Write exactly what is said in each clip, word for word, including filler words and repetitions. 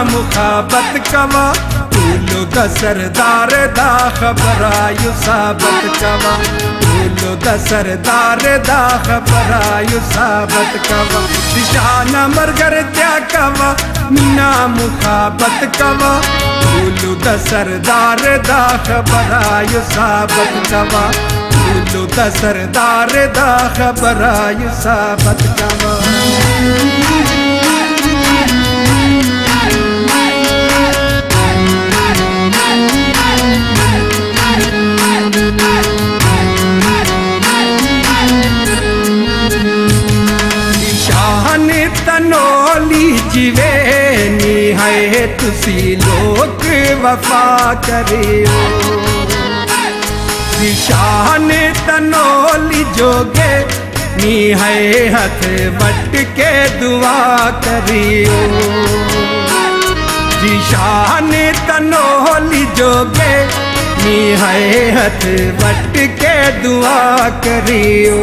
मुखाबत कवा तूलो द सरदार दा खबरायु साबत कवा तूलो द सरदार दा खबरायु साबत कवा दिशाना मरगर त्या कवा मीना मुखाबत कवा तूलो द सरदार दा खबरायु साबत कवा तूलो द सरदार दा खबरायु साबत कवा। तनोली जिवेनी है तुसी लोग वफा करियो दिशान तनोली जोगे नी है हथ बट के दुआ करियो दिशान तनोली जोगे नी है हथ बट के दुआ करियो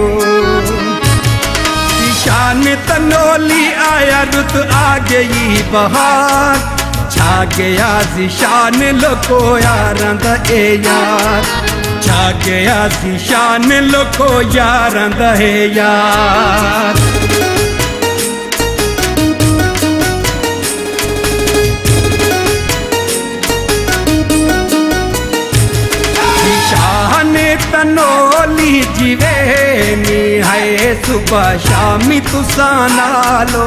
शान तनोली आया रुत आ गई बहार छा गया जिशान लोको यारंद ए यार छा गया जिशान लोको यारंद है यार। शान तनोली जिवेनी है सुबह शामी तुसा नालो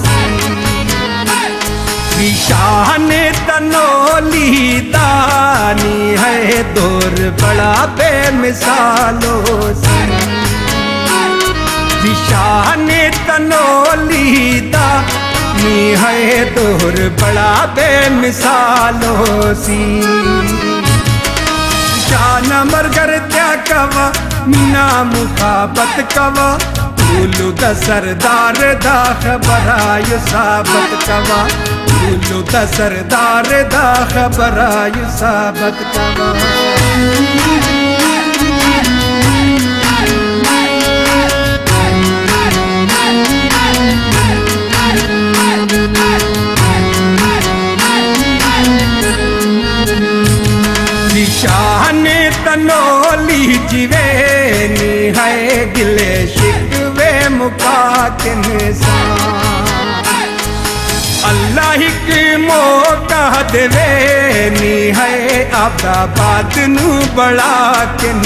सी शान तनोली दानी है दौर बड़ा बेमिसालो सी शान तनोली दानी है दौर बड़ा बेमिसालो सी शाना मरगर त्या कवा मीना मुखाबत कवा तूलो द सरदार दा खबरायु साबत कवा तूलो द सरदार दा खबरायु साबत कवा। शान तनोली जिवेनी है गिले शिकवे मुका किन अल्लाह की मौका देवेनी है आबाद नू बड़ा किन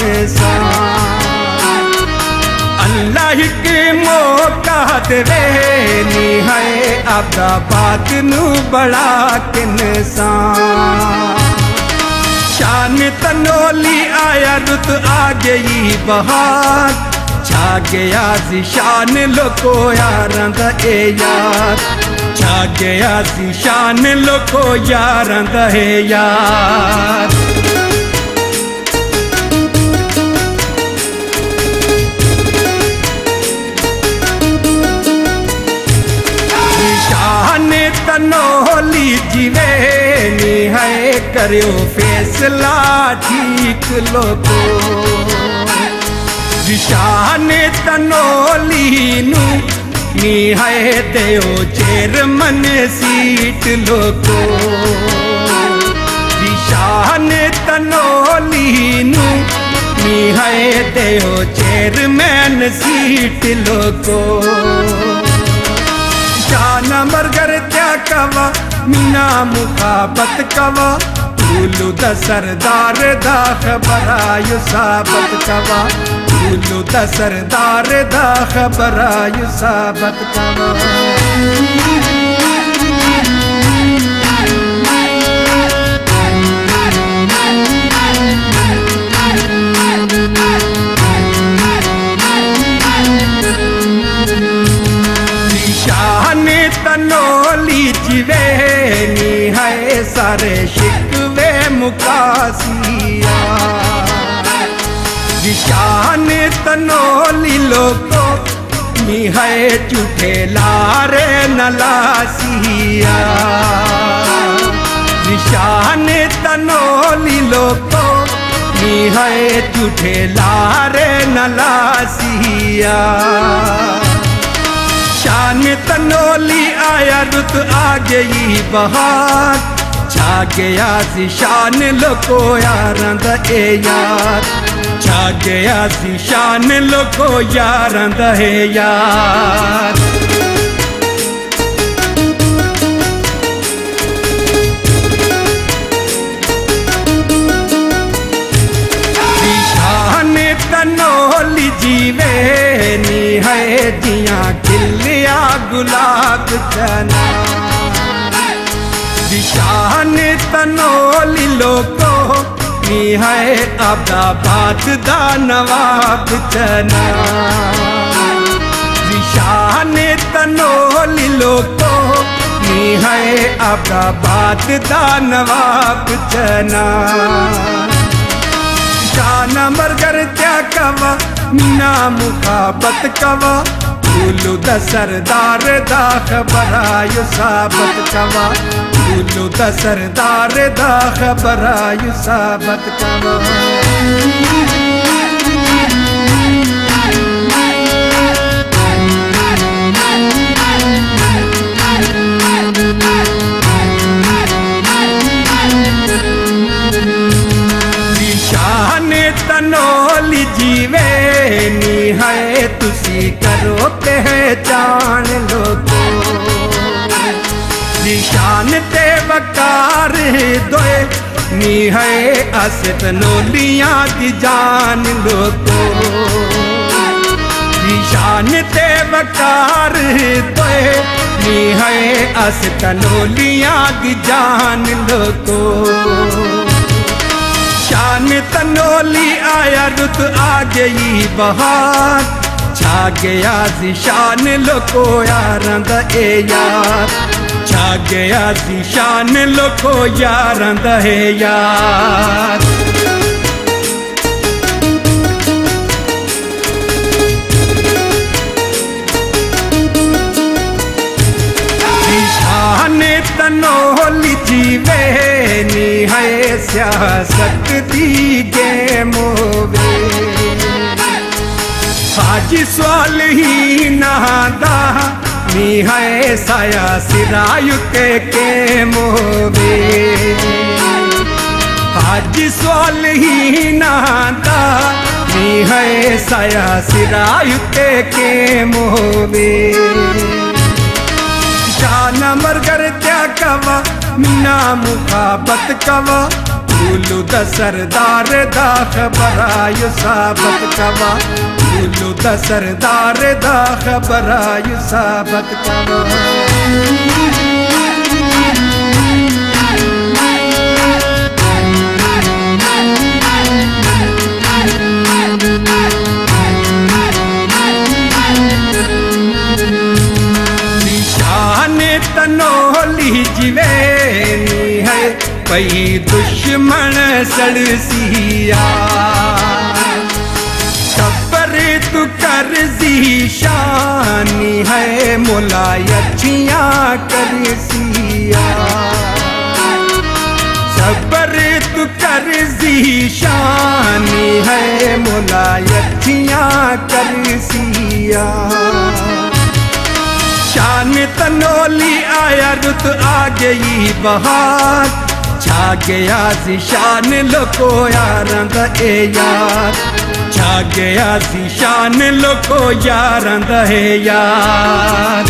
अल्लाह की मौका देवेनी है आबाद नू बड़ा किन शान तनोली आया रुत आ गई बहार छा गया जिशान लोको यारंद ए यार छा गया जिशान लोको यारंद है यार। शान तनोली जिवेनी है करियो फैसला ठीक लोगो शान तनोली नू नी है देओ चेयरमैन सीट लोगो शान तनोली नू नी है देओ चेयरमैन सीट लोगो शाना मरगर त्या कवा मीना मुखाबत कवा तूलो द सरदार दा खबरायु साबत कवा तूलो द सरदार दा खबरायु साबत कवा। शान तनोली जिवेनी है सारे शिकवे मुकासिया शान तनोली लोको नी है झूठे लारे नलासिया शान तनोली लोको नी है झूठे लारे नलासिया शान तनोली आया रुत आ गई बहार, छा गया सी शान लोको यारां दा ए यार, छा गया सी शान लोको यारां दा ए यार। तनोली जीवे नी है जिया खिलिया गुलाब चना, दिशान तनोली लोको नी है अब्दाबाद दा नवाब चना, दिशान तनोली लोको नी है अब्दाबाद दा नवाब चना। शाना मरगर क्या कवा मीना मुखाबत कवा, उलू दा सरदार दा खबरायु साबत कवा, उलू दा सरदार दा खबरायु साबत कवा। तनोली जीवे नी है तुसी करो पहचान लोगो, निशान ते वकार दोए नी है अस तनोलियां दी जान लोगो, निशान ते वकार दोए नी है अस तनोलियां दी जान लोगो। शान तनोली आया रुत आ गई बहार, छा गया सी शान लोको यारां दा ए यार, छा गया सी शान लोको यारां दा ए यार। शान तनोली जीवे नी है सियासत दी गेम होवे, हाजी सवाल ही नहादा नी है साया सिरायु के केम होवे, हाजी सवाल ही नहादा नी है साया सिरायु के केम होवे। शाना मरगर क्या कवा मीना मुखाबत कवा, उलू दा सरदार दा खबरायु साबत कवा, उलू दा सरदार दा खबरायु साबत कवा। तनोली जीवे नी है पई दुश्मन सड़सिया, खबर तू कर जी शानी है मुलायचिया करसिया, खबर तू कर जी शानी है मुलायचिया करसिया। शान तनोली आया रुत आ गई बहार, छा गया सी शान लोको यारां दा ए यार, छा गया सी शान लोको यारां दा ए यार।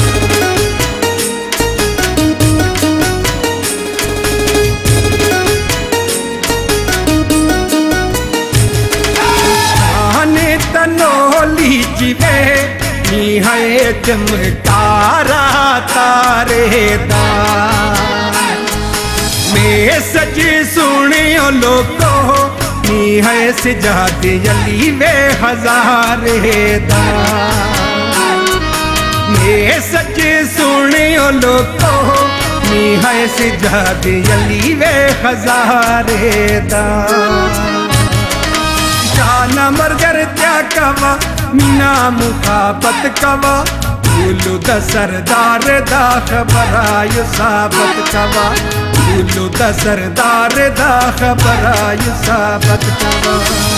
शान तनोली जीवे नी है चमकारा तारे दा, मैं सच सुनियो लोको नी है सिजादी अली वे हजारे दा, मैं सच सुनियो लोको नी है सिजादी अली वे हजारे दा। शाना मरगर त्या कवा मीना मुखाबत कवा, उलू दा सरदार दा खबरायु साबत कवा, उलू दा सरदार दा खबरायु साबत कवा।